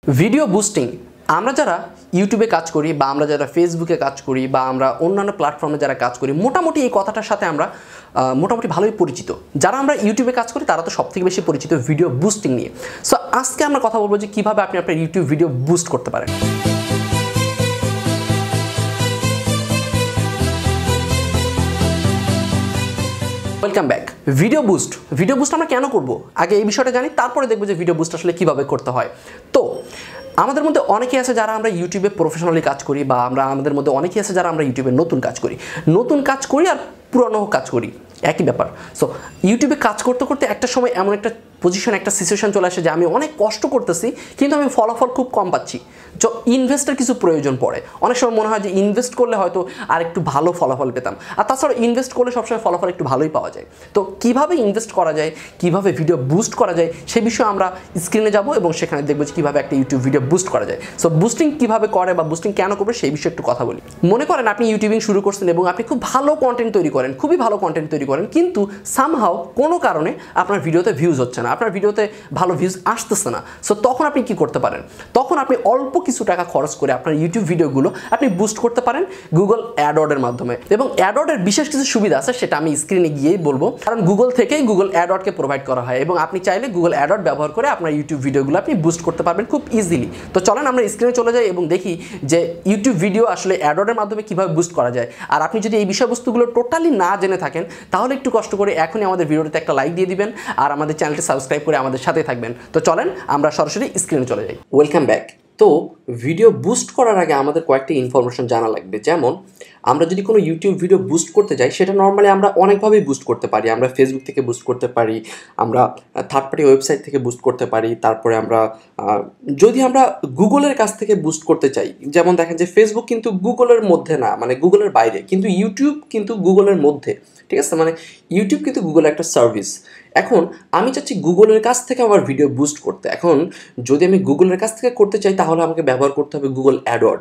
Video boosting আমরা যারা ইউটিউবে কাজ করি বা আমরা যারা ফেসবুকে কাজ করি বা আমরা অন্যান্য প্ল্যাটফর্মে যারা কাজ করি মোটামুটি এই কথাটার সাথে আমরা মোটামুটি ভালোই পরিচিত। যারা আমরা ইউটিউবে কাজ করি তারা তো সবথেকে বেশি পরিচিত ভিডিও বুস্টিং নিয়ে। সো আজকে আমরা কথা বলবো যে কীভাবে আপনি আপনার ইউটিউব ভিডিও বুস্ট করতে পারেন। Welcome back. ভিডিও বুস্ট আমরা কেন করব আগে এই বিষয়টা জানি, তারপরে দেখবো যে ভিডিও বুস্ট আসলে কীভাবে করতে হয়। তো আমাদের মধ্যে অনেকেই আছে যারা আমরা ইউটিউবে প্রফেশনালি কাজ করি বা আমাদের মধ্যে অনেকেই আছে যারা আমরা ইউটিউবে নতুন কাজ করি আর পুরনো কাজ করি, একই ব্যাপার। সো ইউটিউবে কাজ করতে করতে একটা সময় এমন একটা পজিশন, একটা সিচুয়েশন চলে আসে যে আমি অনেক কষ্ট করতেছি কিন্তু আমি ফলাফল খুব কম পাচ্ছি। ইনভেস্টের কিছু প্রয়োজন পড়ে। অনেক সময় মনে হয় যে ইনভেস্ট করলে হয়তো আর একটু ভালো ফলাফল পেতাম, আর তাছাড়া ইনভেস্ট করলে সবসময় ফলাফল একটু ভালোই পাওয়া যায়। তো কীভাবে ইনভেস্ট করা যায়, কীভাবে ভিডিও বুস্ট করা যায় সে বিষয়ে আমরা স্ক্রিনে যাব এবং সেখানে দেখবো যে কীভাবে একটা ইউটিউব ভিডিও বুস্ট করা যায়। সো বুস্টিং কীভাবে করে বা বুস্টিং কেন করবে সেই বিষয়ে একটু কথা বলি। মনে করেন আপনি ইউটিউবিং শুরু করছেন এবং আপনি খুব ভালো কন্টেন্ট তৈরি করেন, খুবই ভালো কন্টেন্ট তৈরি করেন, কিন্তু সামহাও কোনো কারণে আপনার ভিডিওতে ভিউজ হচ্ছে না, আপনার ভিডিওতে ভালো ভিউজ আসতেছে না। সো তখন আপনি কি করতে পারেন? তখন আপনি অল্প কিছু টাকা খরচ করে আপনার ইউটিউব ভিডিওগুলো আপনি বুস্ট করতে পারেন গুগল অ্যাডওয়ার্ডের মাধ্যমে। এবং অ্যাডওয়ার্ডের বিশেষ কিছু সুবিধা আছে, সেটা আমি স্ক্রিনে গিয়েই বলবো, কারণ গুগল থেকেই গুগল অ্যাডওয়ার্ডকে প্রোভাইড করা হয় এবং আপনি চাইলে গুগল অ্যাডওয়ার্ড ব্যবহার করে আপনার ইউটিউব ভিডিওগুলো আপনি বুস্ট করতে পারবেন খুব ইজিলি। তো চলেন আমরা স্ক্রিনে চলে যাই এবং দেখি যে ইউটিউব ভিডিও আসলে অ্যাডওয়ার্ডের মাধ্যমে কীভাবে বুস্ট করা যায়। আর আপনি যদি এই বিষয়বস্তুগুলো টোটালি না জেনে থাকেন তাহলে একটু কষ্ট করে এখনই আমাদের ভিডিওতে একটা লাইক দিয়ে দিবেন আর আমাদের চ্যানেলটি সাবস্ক্রাইব করে আমাদের সাথে থাকবেন। তো চলেন আমরা সরাসরি স্ক্রিনে চলে যাই। Welcome back. তো ভিডিও বুস্ট করার আগে আমাদের কয়েকটি ইনফরমেশন জানা লাগবে। যেমন আমরা যদি কোনো ইউটিউব ভিডিও বুস্ট করতে যাই, সেটা নর্মালি আমরা অনেকভাবেই বুস্ট করতে পারি। আমরা ফেসবুক থেকে বুস্ট করতে পারি, আমরা থার্ড পার্টি ওয়েবসাইট থেকে বুস্ট করতে পারি, তারপরে আমরা যদি আমরা গুগলের কাছ থেকে বুস্ট করতে চাই, যেমন দেখেন যে ফেসবুক কিন্তু গুগলের মধ্যে না, মানে গুগলের বাইরে, কিন্তু ইউটিউব কিন্তু গুগলের মধ্যে, ঠিক আছে? মানে ইউটিউব কিন্তু গুগলের একটা সার্ভিস। এখন আমি চাচ্ছি গুগলের কাছ থেকে আমার ভিডিও বুস্ট করতে। এখন যদি আমি গুগলের কাছ থেকে করতে চাই তাহলে আমাকে ব্যবহার করতে হবে গুগল অ্যাডওয়ার্ড।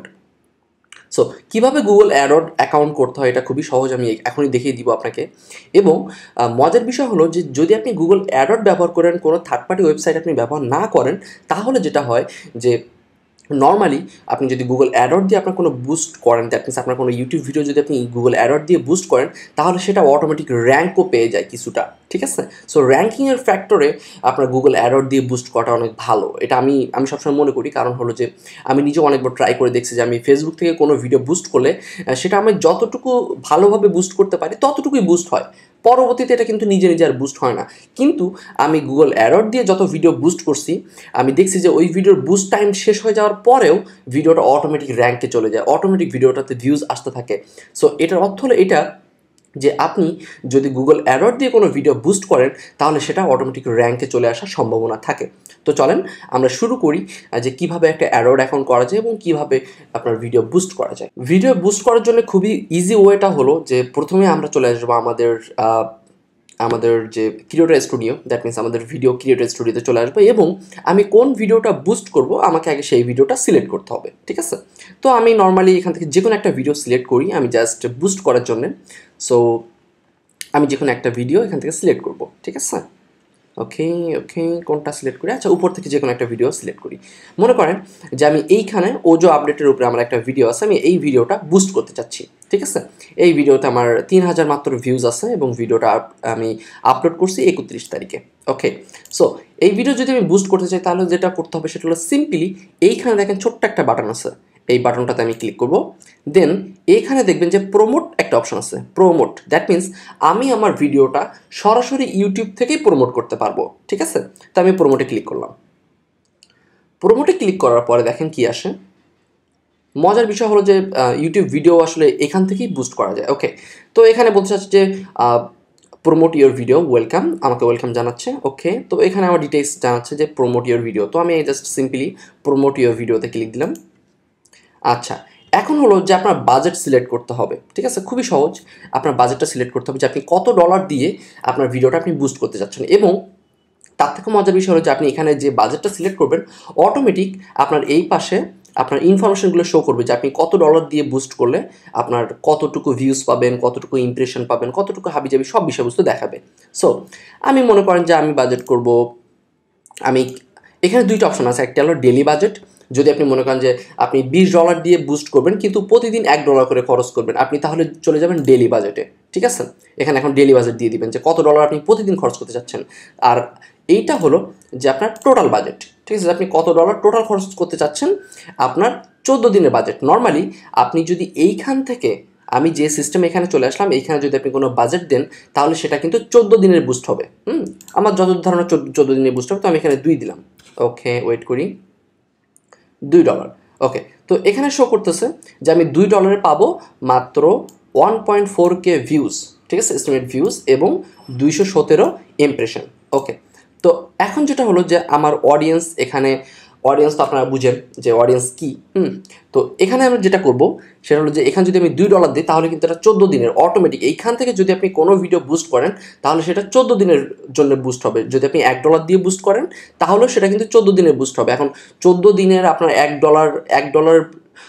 সো কীভাবে গুগল অ্যাডওয়ার্ড অ্যাকাউন্ট করতে হয় এটা খুবই সহজ, আমি এখনই দেখিয়ে দিব আপনাকে। এবং মজার বিষয় হলো যে যদি আপনি গুগল অ্যাডওয়ার্ড ব্যবহার করেন, কোনো থার্ড পার্টি ওয়েবসাইট আপনি ব্যবহার না করেন, তাহলে যেটা হয় যে নর্মালি আপনি যদি গুগল অ্যাডওয়ার্ড দিয়ে আপনার কোনো বুস্ট করেন, দ্যাট মিনস আপনার কোনো ইউটিউব ভিডিও যদি আপনি গুগল অ্যাডওয়ার্ড দিয়ে বুস্ট করেন, তাহলে সেটা অটোমেটিক র্যাঙ্কও পেয়ে যায় কিছুটা, ঠিক আছে? সো র্যাঙ্কিংয়ের ফ্যাক্টরে আপনার গুগল অ্যাডওয়ার্ড দিয়ে বুস্ট করাটা অনেক ভালো। এটা আমি সবসময় মনে করি, কারণ হলো যে আমি নিজেও অনেকবার ট্রাই করে দেখছি যে আমি ফেসবুক থেকে কোনো ভিডিও বুস্ট করলে সেটা আমি যতটুকু ভালোভাবে বুস্ট করতে পারি ততটুকুই বুস্ট হয়, পরবর্তীতে এটা কিন্তু নিজে আর বুস্ট হয় না। কিন্তু আমি গুগল অ্যাডওয়ার্ড দিয়ে যত ভিডিও বুস্ট করছি, আমি দেখছি যে ওই ভিডিওর বুস্ট টাইম শেষ হয়ে যাওয়ার পরেও ভিডিওটা অটোমেটিক র্যাঙ্কে চলে যায়, অটোমেটিক ভিডিওটাতে ভিউজ আসতে থাকে। সো এটার অর্থ হলো এটা যে আপনি যদি গুগল অ্যাডওয়ার্ড দিয়ে কোনো ভিডিও বুস্ট করেন তাহলে সেটা অটোমেটিক র্যাঙ্কে চলে আসার সম্ভাবনা থাকে। তো চলেন আমরা শুরু করি যে কিভাবে একটা অ্যাডওয়ার্ড অ্যাকাউন্ট করা যায় এবং কিভাবে আপনার ভিডিও বুস্ট করা যায়। ভিডিও বুস্ট করার জন্য খুবই ইজি ওয়েটা হলো যে প্রথমে আমরা চলে আসবো আমাদের যে ক্রিয়েটর স্টুডিও, দ্যাট মিনস আমাদের ভিডিও ক্রিয়েটর স্টুডিওতে চলে আসবো এবং আমি কোন ভিডিওটা বুস্ট করব আমাকে আগে সেই ভিডিওটা সিলেক্ট করতে হবে, ঠিক আছে? তো আমি নর্মালি এখান থেকে যে কোনো একটা ভিডিও সিলেক্ট করি আমি জাস্ট বুস্ট করার জন্য। সো আমি যে কোনো একটা ভিডিও এখান থেকে সিলেক্ট করব, ঠিক আছে? ওকে কোনটা সিলেক্ট করি? আচ্ছা, উপর থেকে যে কোনো একটা ভিডিও সিলেক্ট করি। মনে করেন যে আমি এইখানে ওজো আপডেটের উপরে আমার একটা ভিডিও আছে, আমি এই ভিডিওটা বুস্ট করতে চাচ্ছি, ঠিক আছে? এই ভিডিওতে আমার 3000 মাত্র ভিউজ আছে এবং ভিডিওটা আমি আপলোড করছি 31 তারিখে। ওকে, সো এই ভিডিও যদি আমি বুস্ট করতে চাই তাহলে যেটা করতে হবে সেটা হলো সিম্পলি এইখানে দেখেন ছোট্ট একটা বাটন আছে, এই বাটনটাতে আমি ক্লিক করব। দেন এইখানে দেখবেন যে প্রমোট একটা অপশন আছে, প্রমোট, দ্যাট মিনস আমি আমার ভিডিওটা সরাসরি ইউটিউব থেকেই প্রমোট করতে পারবো, ঠিক আছে? তো আমি প্রমোটে ক্লিক করলাম। প্রমোটে ক্লিক করার পরে দেখেন কি আসে। মজার বিষয় হলো যে ইউটিউব ভিডিও আসলে এখান থেকেই বুস্ট করা যায়। ওকে, তো এখানে বলতে চাচ্ছি যে প্রমোট ইউর ভিডিও, ওয়েলকাম, আমাকে ওয়েলকাম জানাচ্ছে। ওকে, তো এখানে আমার ডিটেলস জানাচ্ছে যে প্রমোট ইউর ভিডিও। তো আমি জাস্ট সিম্পলি প্রমোট ইউর ভিডিওতে ক্লিক দিলাম। আচ্ছা, এখন হলো যে আপনার বাজেট সিলেক্ট করতে হবে, ঠিক আছে? খুবই সহজ, আপনার বাজেটটা সিলেক্ট করতে হবে যে আপনি কত ডলার দিয়ে আপনার ভিডিওটা আপনি বুস্ট করতে যাচ্ছেন। এবং তার থেকে মজার বিষয় হলো যে আপনি এখানে যে বাজেটটা সিলেক্ট করবেন অটোমেটিক আপনার এই পাশে আপনার ইনফরমেশনগুলো শো করবে যে আপনি কত ডলার দিয়ে বুস্ট করলে আপনার কতটুকু ভিউজ পাবেন, কতটুকু ইমপ্রেশন পাবেন, কতটুকু হাবিজাবি সব বিষয়বস্তু দেখাবে। সো আমি মনে করেন যে আমি বাজেট করব, আমি এখানে দুইটা অপশন আছে, একটা হলো ডেলি বাজেট যদি আপনি মনে করেন যে আপনি $20 দিয়ে বুস্ট করবেন কিন্তু প্রতিদিন $1 করে খরচ করবেন, আপনি তাহলে চলে যাবেন ডেইলি বাজেটে, ঠিক আছে? এখানে এখন ডেইলি বাজেট দিয়ে দিবেন যে কত ডলার আপনি প্রতিদিন খরচ করতে চাচ্ছেন। আর এইটা হলো যে আপনার টোটাল বাজেট, ঠিক আছে? আপনি কত ডলার টোটাল খরচ করতে চাচ্ছেন, আপনার 14 দিনের বাজেট। নর্মালি আপনি যদি এইখান থেকে, আমি যে সিস্টেম এখানে চলে আসলাম, এইখানে যদি আপনি কোনো বাজেট দেন তাহলে সেটা কিন্তু 14 দিনের বুস্ট হবে। আমার যত ধারণা 14 দিনের বুস্ট হবে, তো আমি এখানে 2 দিলাম। ওকে, ওয়েট করি, $2। ওকে, তো এখানে শো করতেছে যে আমি $2 পাবো মাত্র 1.4K ভিউজ, ঠিক আছে, এস্টিমেট ভিউজ, এবং 217 ইমপ্রেশন। ওকে, তো এখন যেটা হলো যে আমার অডিয়েন্স, এখানে অডিয়েন্স তো আপনারা বুঝেন যে অডিয়েন্স কী। তো এখানে আমরা যেটা করব সেটা হলো যে এখানে যদি আমি $2 দিই তাহলে কিন্তু এটা 14 দিনের অটোমেটিক। এইখান থেকে যদি আপনি কোনো ভিডিও বুস্ট করেন তাহলে সেটা 14 দিনের জন্য বুস্ট হবে। যদি আপনি $1 দিয়ে বুস্ট করেন তাহলেও সেটা কিন্তু 14 দিনের বুস্ট হবে। এখন 14 দিনের আপনার $1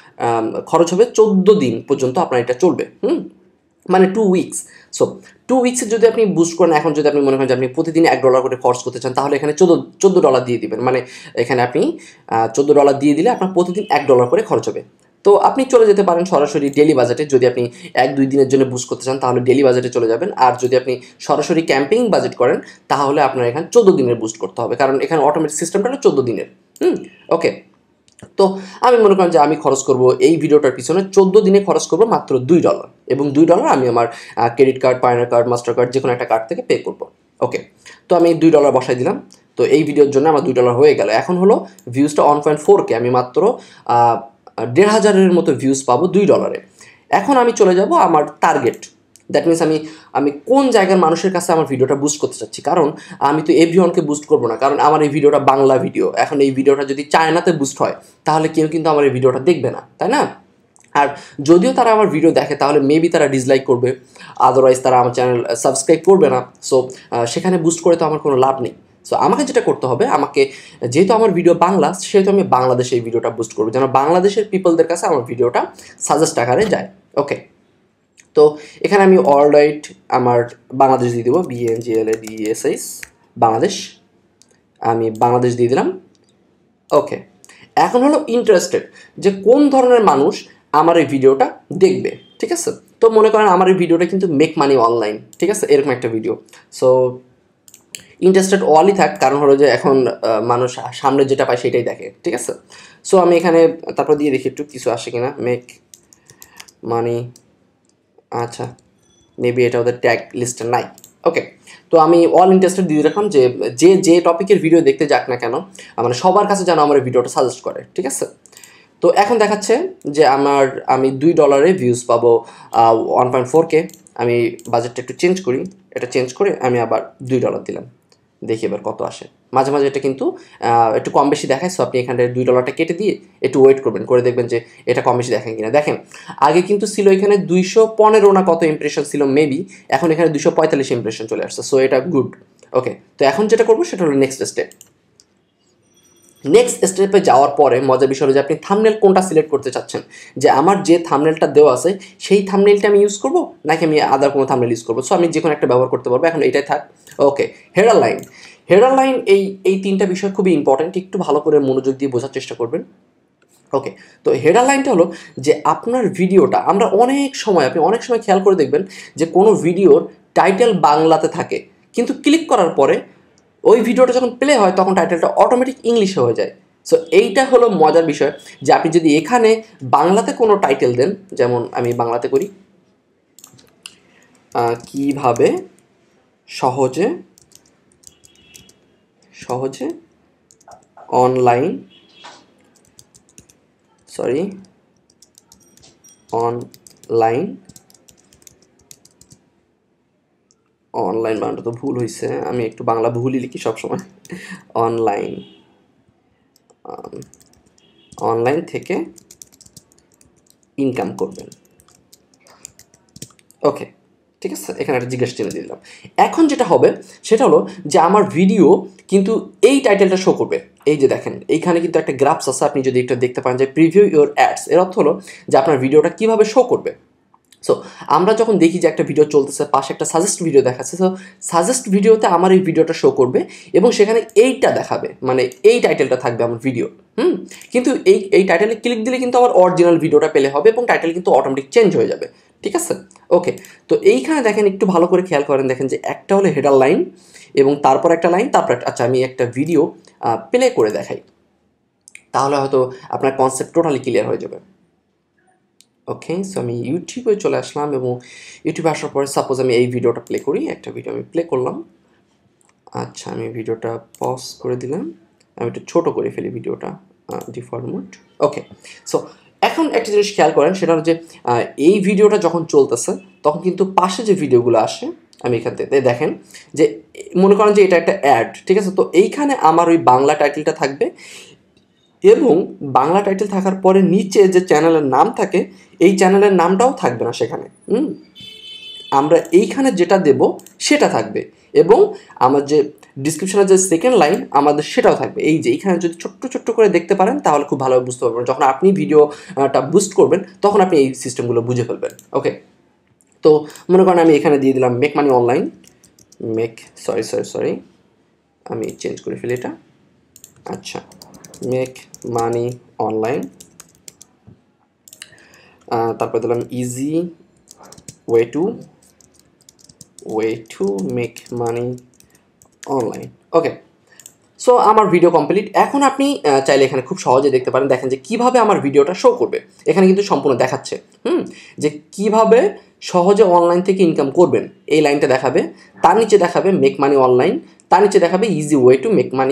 খরচ হবে, 14 দিন পর্যন্ত আপনার এটা চলবে, মানে 2 উইকস। সো 2 উইকসে যদি আপনি বুস্ট করেন, এখন যদি আপনি মনে করেন যে আপনি প্রতিদিন $1 করে খরচ করতে চান তাহলে এখানে $14 দিয়ে দিবেন, মানে এখানে আপনি $14 দিয়ে দিলে আপনার প্রতিদিন $1 করে খরচ হবে। তো আপনি চলে যেতে পারেন সরাসরি ডেলি বাজেটে। যদি আপনি 1-2 দিনের জন্য বুস্ট করতে চান তাহলে ডেলি বাজেটে চলে যাবেন। আর যদি আপনি সরাসরি ক্যাম্পেইন বাজেট করেন তাহলে আপনার এখানে 14 দিনের বুস্ট করতে হবে, কারণ এখানে অটোমেটিক সিস্টেমটা হলো 14 দিনের। ওকে, তো আমি মনে করেন যে আমি খরচ করব এই ভিডিওটার পিছনে 14 দিনে খরচ করব মাত্র $2, এবং $2 আমি আমার credit card, Payoneer card, Mastercard, যে কোনো একটা কার্ড থেকে পে করব। ওকে, তো আমি $2 বসাই দিলাম। তো এই ভিডিওর জন্য আমার $2 হয়ে গেল। এখন হলো ভিউজটা 1.4K, আমি মাত্র 1,500-এর মতো ভিউজ পাবো $2-এ। এখন আমি চলে যাব আমার টার্গেট, দ্যাট মিনস আমি কোন জায়গার মানুষের কাছে আমার ভিডিওটা বুস্ট করতে চাচ্ছি। কারণ আমি তো এভরিওয়ানকে বুস্ট করবো না, কারণ আমার এই ভিডিওটা বাংলা ভিডিও। এখন এই ভিডিওটা যদি চায়নাতে বুস্ট হয় তাহলে কেউ কিন্তু আমার এই ভিডিওটা দেখবে না, তাই না? আর যদিও তারা আমার ভিডিও দেখে তাহলে মেবি তারা ডিসলাইক করবে, আদারওয়াইজ তারা আমার চ্যানেল সাবস্ক্রাইব করবে না। সো সেখানে বুস্ট করে তো আমার কোনো লাভ নেই। সো আমাকে যেটা করতে হবে, আমাকে যেহেতু আমার ভিডিও বাংলা, সেহেতু আমি বাংলাদেশে এই ভিডিওটা বুস্ট করবো যেন বাংলাদেশের পিপলদের কাছে আমার ভিডিওটা সাজেস্ট আকারে যায়। ওকে, তো এখানে আমি অল রাইট আমার বাংলাদেশ দিয়ে দেবো, BNGLADESS বাংলাদেশ, আমি বাংলাদেশ দিয়ে দিলাম। ওকে, এখন হলো ইন্টারেস্টেড যে কোন ধরনের মানুষ আমার এই ভিডিওটা দেখবে, ঠিক আছে? তো মনে করেন আমার এই ভিডিওটা কিন্তু মেক মানি অনলাইন, ঠিক আছে, এরকম একটা ভিডিও। সো ইন্টারেস্টেড অলই থাক, কারণ হলো যে এখন মানুষ সামনে যেটা পায় সেটাই দেখে, ঠিক আছে? সো আমি এখানে তারপর দিয়ে দেখি একটু কিছু আসে কিনা, মেক মানি। আচ্ছা, মেবি এটা ওদের ট্যাগ লিস্টে নাই। ওকে, তো আমি অল ইন্টারেস্টেড দিয়ে রাখলাম যে যে টপিকের ভিডিও দেখতে যাক না কেন, মানে সবার কাছে যেন আমার ভিডিওটা সাজেস্ট করে, ঠিক আছে? তো এখন দেখাচ্ছে যে আমি $2 ভিউজ পাবো 1.4K। আমি বাজেটটা একটু চেঞ্জ করি, এটা চেঞ্জ করে আমি আবার $2 দিলাম, দেখি এবার কত আসে। মাঝে মাঝে এটা কিন্তু একটু কম বেশি দেখায়। সো আপনি এখানে $2 কেটে দিয়ে একটু ওয়েট করবেন, করে দেখবেন যে এটা কম বেশি দেখেন কিনা। দেখেন আগে কিন্তু ছিল এখানে 215 না কত ইমপ্রেশন ছিল মেবি, এখন এখানে 245 ইমপ্রেশন চলে আসছে। সো এটা গুড। ওকে, তো এখন যেটা করবো সেটা হলো নেক্সট স্টেপ। নেক্সট স্টেপে যাওয়ার পরে মজার বিষয় হলো যে আপনি থাম্বনেল কোনটা সিলেক্ট করতে চাচ্ছেন, যে আমার যে থাম্বনেলটা দেওয়া আছে সেই থাম্বনেলটা আমি ইউজ করবো নাকি আমি আদার কোনো থাম্বনেল ইউজ করবো। সো আমি যে কোনো একটা ব্যবহার করতে পারবো, এখন এইটাই থাক। ওকে, হেডার লাইন, এই তিনটা বিষয় খুবই ইম্পর্টেন্ট, একটু ভালো করে মনোযোগ দিয়ে বোঝার চেষ্টা করবেন। ওকে, তো হেডার লাইনটা হলো যে আপনার ভিডিওটা, আপনি অনেক সময় খেয়াল করে দেখবেন যে কোনো ভিডিওর টাইটেল বাংলাতে থাকে, কিন্তু ক্লিক করার পরে ওই ভিডিওটা যখন প্লে হয় তখন টাইটেলটা অটোমেটিক ইংলিশে হয়ে যায়। সো এইটা হলো মজার বিষয়, যে আপনি যদি এখানে বাংলাতে কোনো টাইটেল দেন, যেমন আমি বাংলাতে করি, কিভাবে সহজে অনলাইন বানানটা তো ভুল হয়েছে, আমি একটু বাংলা ভুলই লিখি সবসময়। অনলাইন থেকে ইনকাম করবেন। ওকে, ঠিক আছে, এখানে একটা জিজ্ঞাসা চিহ্ন দিয়ে দিলাম। এখন যেটা হবে সেটা হলো যে আমার ভিডিও কিন্তু এই টাইটেলটা শো করবে। এই যে দেখেন এইখানে কিন্তু একটা গ্রাফস আছে, আপনি যদি একটা দেখতে পান যে প্রিভিউ ইউর অ্যাডস, এর অর্থ হলো যে আপনার ভিডিওটা কীভাবে শো করবে। সো আমরা যখন দেখি যে একটা ভিডিও চলতেছে, পাশে একটা সাজেস্ট ভিডিও দেখাচ্ছে, সো সাজেস্ট ভিডিওতে আমার এই ভিডিওটা শো করবে এবং সেখানে এইটা দেখাবে, মানে এই টাইটেলটা থাকবে আমার ভিডিও। কিন্তু এই টাইটেলে ক্লিক দিলে কিন্তু আমার অরিজিনাল ভিডিওটা পেলে হবে এবং টাইটেল কিন্তু অটোমেটিক চেঞ্জ হয়ে যাবে, ঠিক আছে? ওকে, তো এইখানে দেখেন, একটু ভালো করে খেয়াল করেন, দেখেন যে একটা হলো হেডার লাইন এবং তারপর একটা লাইন, তারপর আচ্ছা আমি একটা ভিডিও প্লে করে দেখাই, তাহলে হয়তো আপনার কনসেপ্ট টোটালি ক্লিয়ার হয়ে যাবে। ওকে, সো আমি ইউটিউবে চলে আসলাম এবং ইউটিউবে আসার পরে সাপোজ আমি এই ভিডিওটা প্লে করি, একটা ভিডিও আমি প্লে করলাম। আচ্ছা, আমি ভিডিওটা পজ করে দিলাম, আমি একটু ছোটো করে ফেলি ভিডিওটা, ডিফল্ট মোড। ওকে, সো এখন একটা জিনিস খেয়াল করেন, সেটা হলো যে এই ভিডিওটা যখন চলতেছে তখন কিন্তু পাশে যে ভিডিওগুলো আসে, আমি এখান থেকে দেখেন যে মনে করেন যে এটা একটা অ্যাড, ঠিক আছে? তো এইখানে আমার ওই বাংলা টাইটেলটা থাকবে এবং বাংলা টাইটেল থাকার পরে নিচে যে চ্যানেলের নাম থাকে, এই চ্যানেলের নামটাও থাকবে না সেখানে। আমরা এইখানে যেটা দেব সেটা থাকবে এবং আমার যে ডিসক্রিপশনের যে সেকেন্ড লাইন আমাদের সেটাও থাকবে। এই যে এইখানে যদি ছোট্ট ছোট্ট করে দেখতে পারেন তাহলে খুব ভালোভাবে বুঝতে পারবেন, যখন আপনি ভিডিওটা বুস্ট করবেন তখন আপনি এই সিস্টেমগুলো বুঝে ফেলবেন। ওকে, তো মনে করেন আমি এখানে দিয়ে দিলাম মেক মানি অনলাইন, সরি আমি চেঞ্জ করে ফেলি এটা। আচ্ছা, মেক মানি অনলাইন, তারপর দিলাম easy way to make money online. Okay, so আমার ভিডিও কমপ্লিট। এখন আপনি চাইলে এখানে খুব সহজে দেখতে পারেন, দেখেন যে কিভাবে আমার ভিডিওটা শো করবে। এখানে কিন্তু সম্পূর্ণ দেখাচ্ছে যে কিভাবে সহজে অনলাইন থেকে ইনকাম করবেন, এই লাইনটা দেখাবে, তার নিচে দেখাবে মেক মানি অনলাইন, তার নিচে দেখাবে easy way to make money,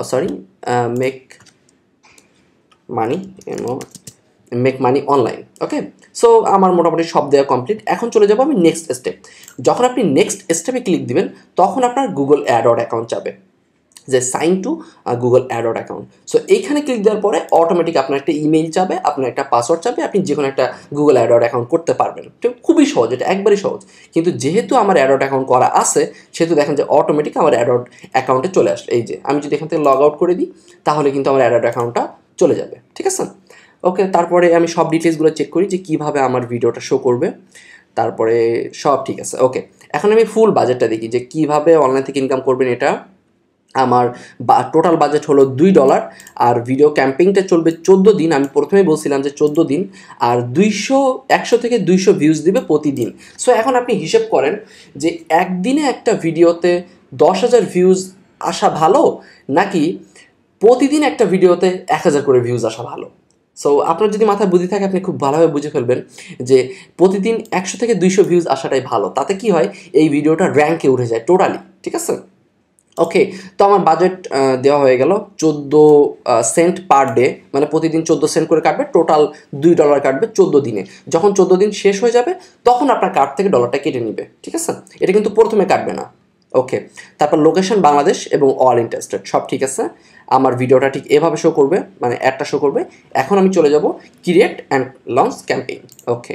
make money online. Okay, so আমার মোটামুটি সব দেওয়া কমপ্লিট। এখন চলে যাবো আমি নেক্সট স্টেপ। যখন আপনি নেক্সট স্টেপে ক্লিক দিবেন তখন আপনার গুগল অ্যাডওয়ার্ড অ্যাকাউন্ট যাবে, যে sign to Google AdWord account. So এইখানে ক্লিক দেওয়ার পরে অটোমেটিক আপনার একটা ইমেইল যাবে, আপনার একটা পাসওয়ার্ড যাবে, আপনি যে কোনো একটা গুগল অ্যাডওয়ার্ড অ্যাকাউন্ট করতে পারবেন। ঠিক, খুবই সহজ, এটা একবারই সহজ। কিন্তু যেহেতু আমার অ্যাডওয়ার্ড অ্যাকাউন্ট করা আছে সেহেতু দেখেন যে অটোমেটিক আমার অ্যাডওয়ার্ড অ্যাকাউন্টে চলে আসলো। এই যে আমি যদি এখান থেকে লগ আউট করে দিই তাহলে কিন্তু আমার অ্যাডওয়ার্ড অ্যাকাউন্টটা চলে যাবে, ঠিক আছে? ওকে, তারপরে আমি সব ডিটেলসগুলো চেক করি যে কীভাবে আমার ভিডিওটা শো করবে, তারপরে সব ঠিক আছে। ওকে, এখন আমি ফুল বাজেটটা দেখি যে কীভাবে অনলাইন থেকে ইনকাম করবেন। এটা আমার টোটাল বাজেট হলো $2 আর ভিডিও ক্যাম্পেইনটা চলবে 14 দিন। আমি প্রথমেই বলছিলাম যে 14 দিন, আর 100 থেকে 200 ভিউজ দিবে প্রতিদিন। সো এখন আপনি হিসেব করেন যে একদিনে একটা ভিডিওতে 10,000 ভিউজ আসা ভালো নাকি প্রতিদিন একটা ভিডিওতে 1,000 করে ভিউজ আসা ভালো। সো আপনার যদি মাথায় বুদ্ধি থাকে আপনি খুব ভালোভাবে বুঝে ফেলবেন যে প্রতিদিন 100 থেকে 200 ভিউজ আসাটাই ভালো। তাতে কি হয়, এই ভিডিওটা র্যাঙ্কে উঠে যায় টোটালি, ঠিক আছে? ওকে, তো আমার বাজেট দেওয়া হয়ে গেল 14 সেন্ট পার ডে, মানে প্রতিদিন 14 সেন্ট করে কাটবে, টোটাল $2 কাটবে 14 দিনে। যখন 14 দিন শেষ হয়ে যাবে তখন আপনার কার্ড থেকে ডলারটা কেটে নেবে, ঠিক আছে? এটা কিন্তু প্রথমে কাটবে না। ওকে, তারপর লোকেশন বাংলাদেশ এবং অল ইন্টারেস্টেড, সব ঠিক আছে। আমার ভিডিওটা ঠিক এভাবে শো করবে, মানে অ্যাডটা শো করবে। এখন আমি চলে যাব create and launch campaign. Okay,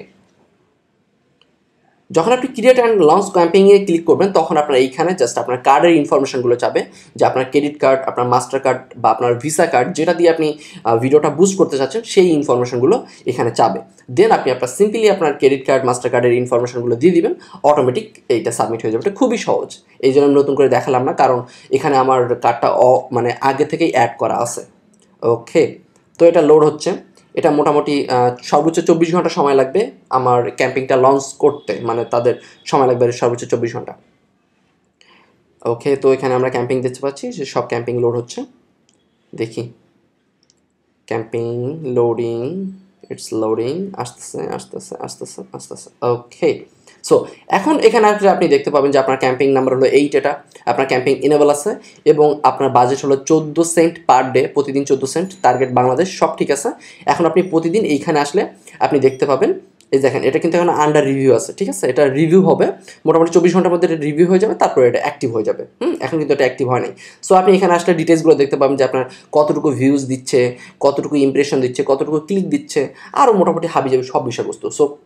যখন আপনি ক্রিয়েট অ্যান্ড লঞ্চ ক্যাম্পেইনে ক্লিক করবেন তখন আপনার এইখানে জাস্ট আপনার কার্ডের ইনফরমেশনগুলো চাবে, যে আপনার ক্রেডিট কার্ড, আপনার মাস্টার কার্ড বা আপনার ভিসা কার্ড, যেটা দিয়ে আপনি ভিডিওটা বুস্ট করতে চাচ্ছেন সেই ইনফরমেশনগুলো এখানে চাবে। দেন আপনি সিম্পলি আপনার ক্রেডিট কার্ড, মাস্টার কার্ডের ইনফরমেশনগুলো দিয়ে দিবেন, অটোমেটিক এইটা সাবমিট হয়ে যাবে। এটা খুবই সহজ, এই জন্য আমি নতুন করে দেখালাম না, কারণ এখানে আমার কার্ডটা মানে আগে থেকেই অ্যাড করা আছে। ওকে, তো এটা লোড হচ্ছে। এটা মোটামুটি সর্বোচ্চ 24 ঘন্টা সময় লাগবে আমার ক্যাম্পিংটা লঞ্চ করতে, মানে তাদের সময় লাগবে সর্বোচ্চ 24 ঘন্টা। ওকে, তো এখানে আমরা ক্যাম্পিং দেখতে পাচ্ছি যে সব ক্যাম্পিং লোড হচ্ছে। দেখি, ক্যাম্পিং লোডিং, ইটস লোডিং, আসতেছে। ওকে, সো এখন এখানে আসলে আপনি দেখতে পাবেন যে আপনার ক্যাম্পিং নাম্বার হলো 8, এটা আপনার ক্যাম্পিং ইনেবল আছে এবং আপনার বাজেট হলো 14 সেন্ট পার ডে, প্রতিদিন 14 সেন্ট, টার্গেট বাংলাদেশ, সব ঠিক আছে। এখন আপনি প্রতিদিন এইখানে আসলে আপনি দেখতে পাবেন, এই দেখেন এটা কিন্তু এখন আন্ডার রিভিউ আছে, ঠিক আছে? এটা রিভিউ হবে মোটামুটি 24 ঘন্টার মধ্যে, এটা রিভিউ হয়ে যাবে, তারপরে এটা অ্যাক্টিভ হয়ে যাবে। এখন কিন্তু এটা অ্যাক্টিভ হয় নাই। সো আপনি এখানে আসলে ডিটেলসগুলো দেখতে পাবেন যে আপনার কতটুকু ভিউজ দিচ্ছে, কতটুকু ইমপ্রেশন দিচ্ছে, কতটুকু ক্লিক দিচ্ছে, আরও মোটামুটি হাবি যাবে সব বিষয়বস্তু। সো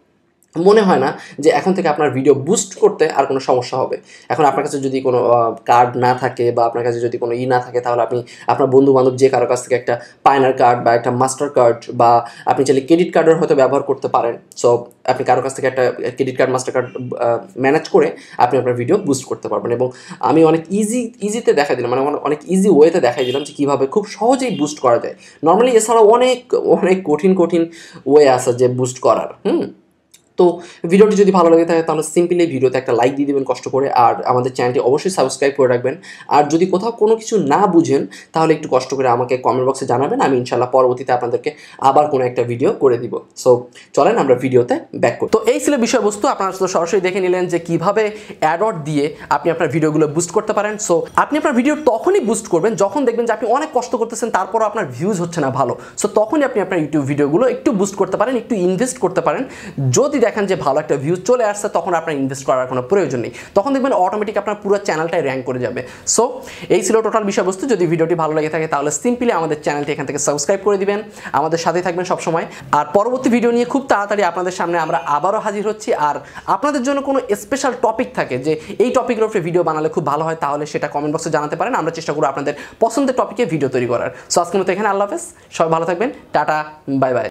মনে হয় না যে এখন থেকে আপনার ভিডিও বুস্ট করতে আর কোনো সমস্যা হবে। এখন আপনার কাছে যদি কোনো কার্ড না থাকে বা আপনার কাছে যদি কোনো না থাকে, তাহলে আপনি আপনার বন্ধু-বান্ধব যে কারো কাছ থেকে একটা পায়নার কার্ড বা একটা মাস্টার কার্ড বা আপনি চাইলে ক্রেডিট কার্ডের হয়তো ব্যবহার করতে পারেন। সো আপনি কারো কাছ থেকে একটা credit card, Mastercard manage করে আপনি আপনার ভিডিও বুস্ট করতে পারবেন। এবং আমি অনেক ইজিতে দেখাই দিলাম, মানে অনেক ইজি ওয়েতে দেখাই দিলাম যে কীভাবে খুব সহজেই বুস্ট করা যায়। নর্মালি এছাড়াও অনেক কঠিন ওয়ে আছে যে বুস্ট করার। তো ভিডিওটি যদি ভালো লাগে থাকে তাহলে সিম্পলি ভিডিওতে একটা লাইক দিয়ে দেবেন কষ্ট করে, আর আমাদের চ্যানেলটি অবশ্যই সাবস্ক্রাইব করে রাখবেন। আর যদি কোথাও কোনো কিছু না বুঝেন তাহলে একটু কষ্ট করে আমাকে কমেন্ট বক্সে জানাবেন, আমি ইনশাল্লাহ পরবর্তীতে আপনাদেরকে আবার কোনো একটা ভিডিও করে দিব। সো চলেন আমরা ভিডিওতে ব্যাক করি। তো এই ছিল বিষয়বস্তু, আপনারা তো সরাসরি দেখে নিলেন যে কীভাবে অ্যাডওয়ার্ড দিয়ে আপনি আপনার ভিডিওগুলো বুস্ট করতে পারেন। সো আপনি আপনার ভিডিও তখনই বুস্ট করবেন যখন দেখবেন যে আপনি অনেক কষ্ট করতেছেন তারপরও আপনার ভিউজ হচ্ছে না ভালো। সো তখনই আপনি আপনার ইউটিউব ভিডিওগুলো একটু বুস্ট করতে পারেন, একটু ইনভেস্ট করতে পারেন। যদি দেখেন যে ভালো একটা ভিউজ চলে আসছে, তখন আপনার ইনভেস্ট করার কোনো প্রয়োজন নেই, তখন দেখবেন অটোমেটিক আপনার পুরো চ্যানেলটাই র্যাঙ্ক করে যাবে। সো এই ছিল টোটাল বিষয়বস্তু। যদি ভিডিওটি ভালো লাগে থাকে তাহলে সিম্পলি আমাদের চ্যানেলটি এখান থেকে সাবস্ক্রাইব করে দিবেন, আমাদের সাথে থাকবেন সবসময়। আর পরবর্তী ভিডিও নিয়ে খুব তাড়াতাড়ি আপনাদের সামনে আমরা আবারও হাজির হচ্ছি। আর আপনাদের জন্য কোনো স্পেশাল টপিক থাকে যে এই টপিকের উপরে ভিডিও বানালে খুব ভালো হয়, তাহলে সেটা কমেন্ট বক্সে জানাতে পারেন, আমরা চেষ্টা করব আপনাদের পছন্দের টপিকে ভিডিও তৈরি করার। সো আজকের মতো এখানে আল্লাহ হাফেজ, সবাই ভালো থাকবেন, টাটা, বাই বাই।